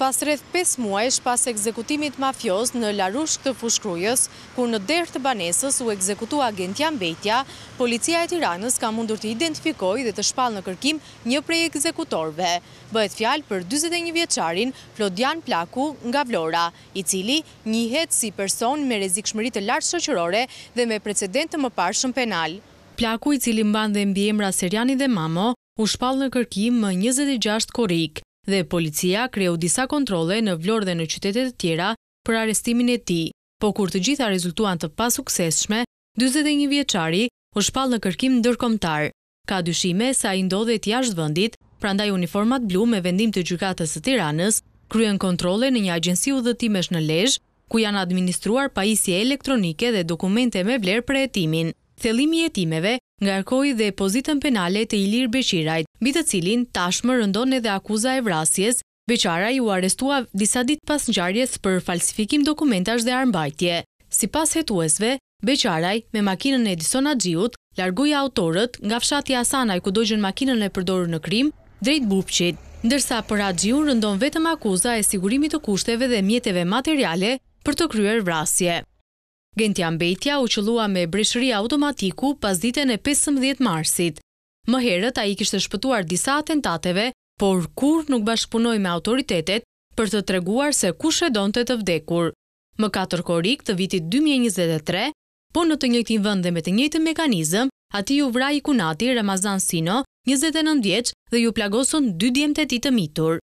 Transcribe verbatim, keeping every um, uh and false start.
Pas rreth pesë muajsh pas ekzekutimit mafios në Larushk të Fushkrujës, kur në derë të banesës u ekzekutua agentja mbetja, policia e Tiranës ka mundur të identifikojë dhe të shpallë në kërkim një prej ekzekutorëve. Bëhet fjalë për dyzet e një vjeçarin Flodian Plaku nga Vlora, i cili njihet si person me rrezikshmëri të lartë shoqërore dhe me precedent të mëparshëm penal. Plaku, i cili mban dhe mbiemra Serjani dhe Mamo, u shpallë në kërkim më njëzet e gjashtë korrik dhe policia kreu disa kontrole në Vlorë dhe në qytetet të tjera për arrestimin e tij. Po kur të gjitha rezultuan të pasuksesshme, dyzet e një vjeçari u shpall në kërkim ndërkombëtar. Ka dyshime se ai ndodhet jashtë vendit, prandaj uniformat blu me vendim të gjykatës së Tiranës kryen kontrole në një agjenci udhëtimesh në Lezhë, ku janë administruar pajisje elektronike dhe dokumente me vlerë për hetimin. Thellimi i hetimeve ngarkoi dhe pozitën penale të Ilir Beqirajt, mbi të cilin tashmë rëndon edhe akuza e vrasjes. Beqaraj u arrestua disa ditë pas ngjarjes për falsifikim dokumentash dhe armbajtje. Sipas hetuesve, Beqaraj me makinën e Edison Axhiut largoi autorët nga fshati Hasanaj ku dogjën makinën e përdorur në krim drejt Bupqit, ndërsa për Axhiun rëndon vetëm akuza e sigurimit të kushteve dhe mjeteve materiale për të kryer vrasje. Agentja mbetja u qëllua me breshëri automatiku pas ditën e pesëmbëdhjetë marsit. Më herët ai kishte shpëtuar disa atentateve, por kur nuk bashkëpunoi me autoritetet për të treguar se kush e donte të vdekur. Më katër korrik të vitit dy mijë e njëzet e tre, po në të njëjtin vend dhe me të njëjtin mekanizëm, atij u vraj ikunati Ramazan Sino, njëzet e nëntë vjeç, dhe ju plagosën dy djemtë e tij të mitur.